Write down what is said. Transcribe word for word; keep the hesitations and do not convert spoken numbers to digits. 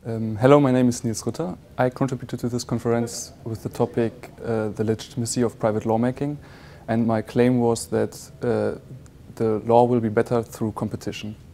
Um, hello, my name is Nils Rutter. I contributed to this conference with the topic uh, the legitimacy of private lawmaking, and my claim was that uh, the law will be better through competition.